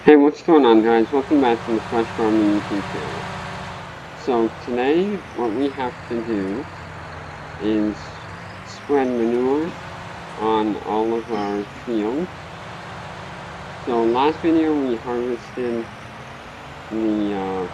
Hey, what's going on, guys? Welcome back to the Fresh Farming YouTube channel. So today, what we have to do is spread manure on all of our fields. So last video we harvested the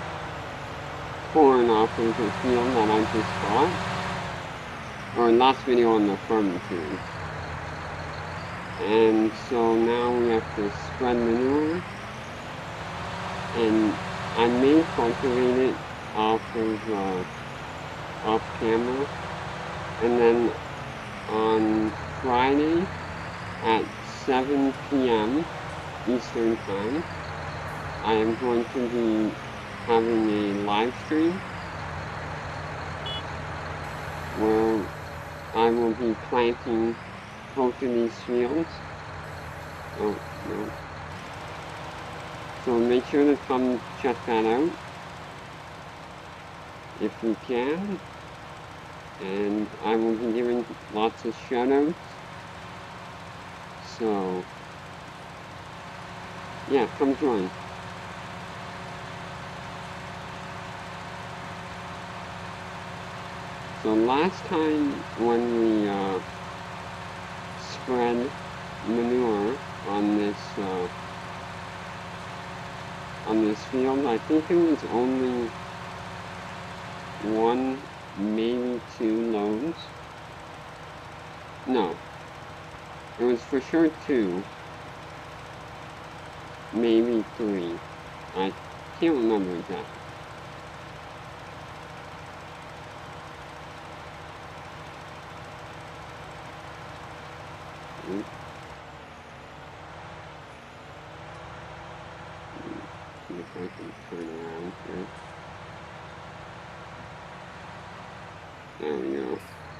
corn off of the field that I just bought, or last video on the farming series. And so now we have to spread manure, and I may cultivate it off camera, and then on Friday at 7 p.m. Eastern Time, I am going to be having a live stream where I will be planting both of these fields. Oh, no. So make sure to come check that out if you can. And I will be giving lots of shoutouts. So, yeah, come join. So last time when we spread manure on this field, I think it was only one, maybe two loads. No, it was for sure two, maybe three. I can't remember exactly. See if I can turn around here. There we go.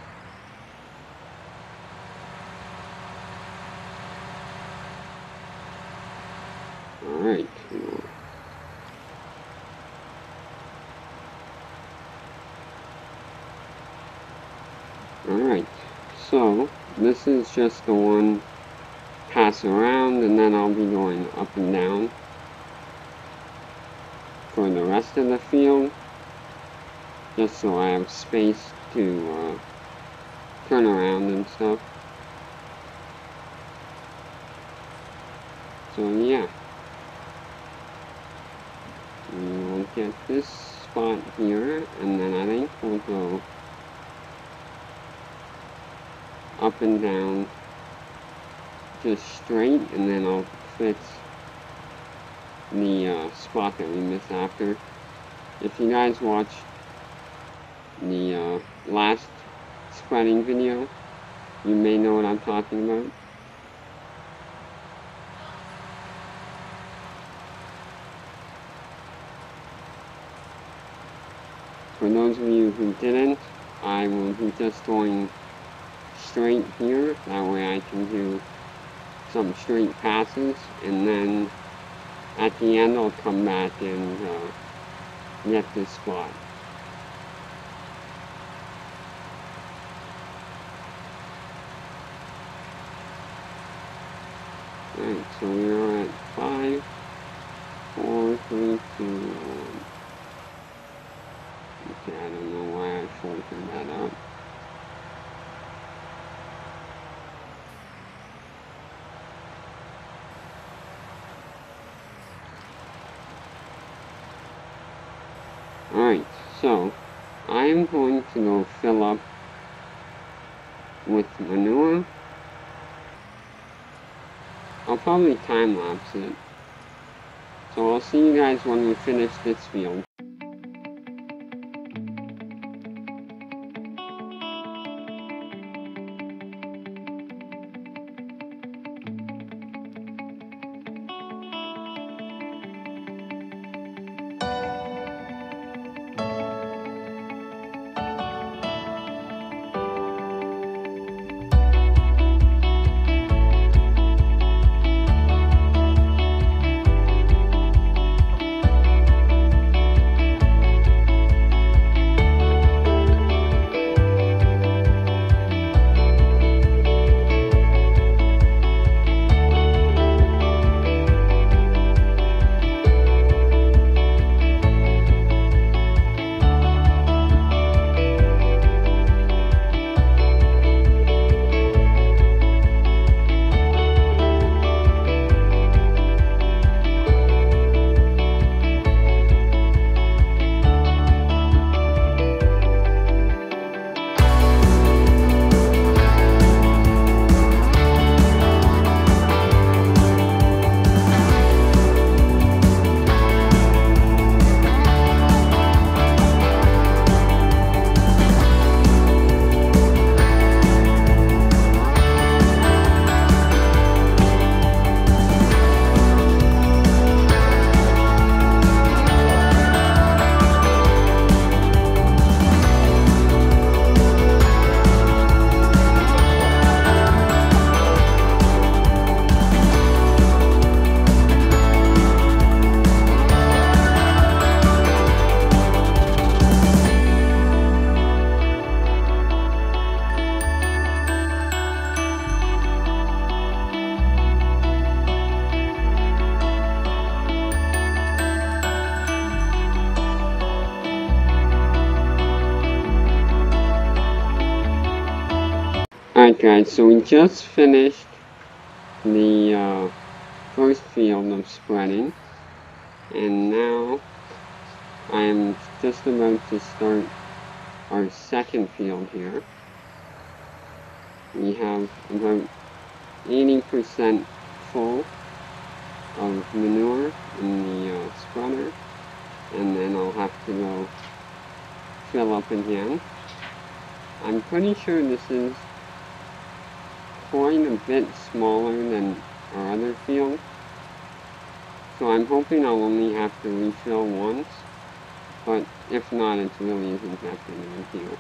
Alright. Alright, so this is just the one pass around, and then I'll be going up and down for the rest of the field, just so I have space to turn around and stuff. So yeah, we'll get this spot here, and then I think we'll go up and down just straight, and then I'll fix the spot that we missed after. If you guys watched the last spreading video, you may know what I'm talking about. For those of you who didn't, I will be just going straight here, that way I can do some straight passes, and then at the end I'll come back and get this spot. Alright, so we are at 5, 4, 3, 2, 1. Okay, I don't know why I filtered that up. Alright, so I am going to go fill up with manure. I'll probably time lapse it. So I'll see you guys when we finish this field. Alright guys, so we just finished the first field of spreading, and now I'm just about to start our second field here. We have about 80% full of manure in the spreader, and then I'll have to go fill up again. I'm pretty sure this is quite a bit smaller than our other field, so I'm hoping I'll only have to refill once, but if not, it really isn't that big of a deal.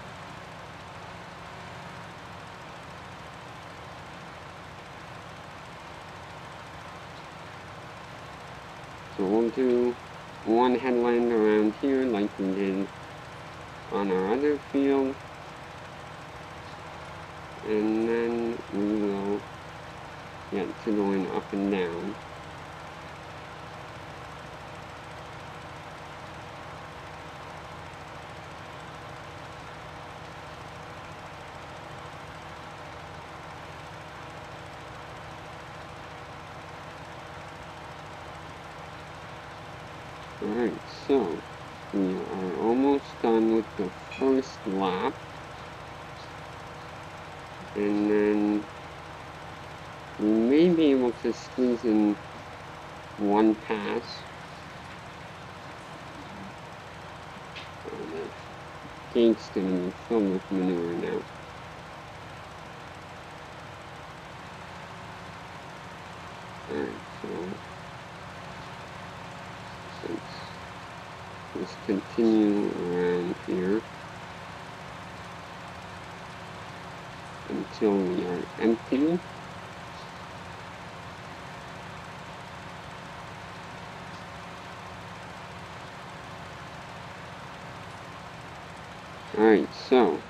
So we'll do one headland around here like we did on our other field, and then we will get to going up and down. Alright, so we are almost done with the first lap, and then we may be able to squeeze in one pass. The gate's going to be filled with manure now. Alright, so let's continue around here until we are empty. Alright, so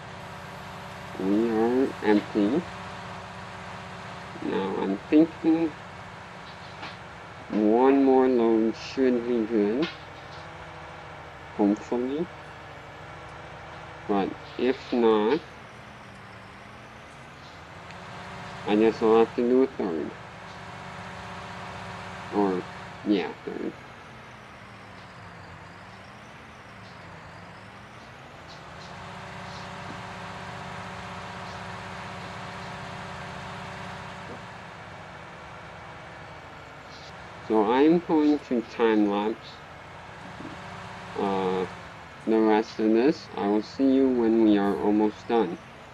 we are empty. Now I'm thinking one more load should be good, hopefully, but if not, I guess I'll have to do a third, or yeah, third. So I'm going to time-lapse the rest of this. I will see you when we are almost done.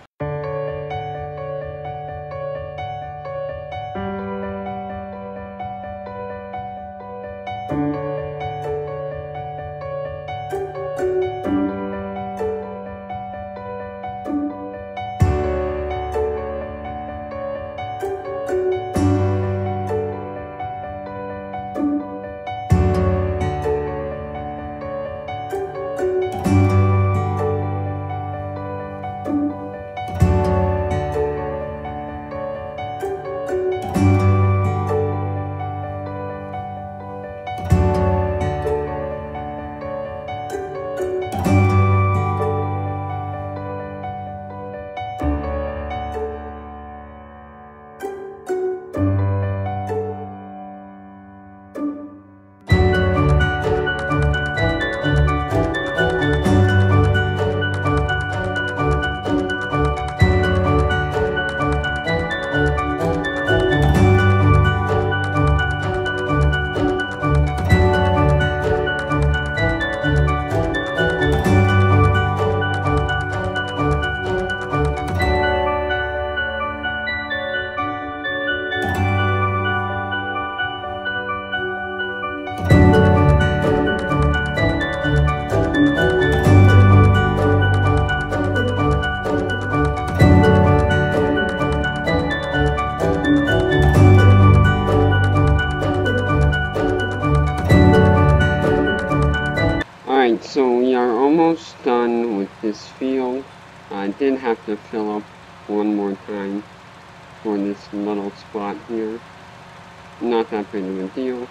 Alright, so we are almost done with this field. I did have to fill up one more time for this little spot here. Not that big of a deal.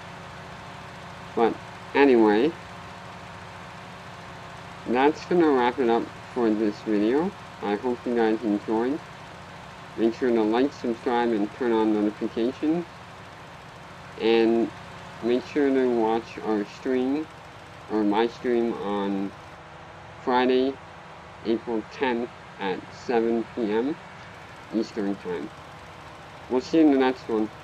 But anyway, that's gonna wrap it up for this video. I hope you guys enjoyed. Make sure to like, subscribe, and turn on notifications. And make sure to watch our stream, or my stream, on Friday, April 10th at 7 p.m. Eastern Time. We'll see you in the next one.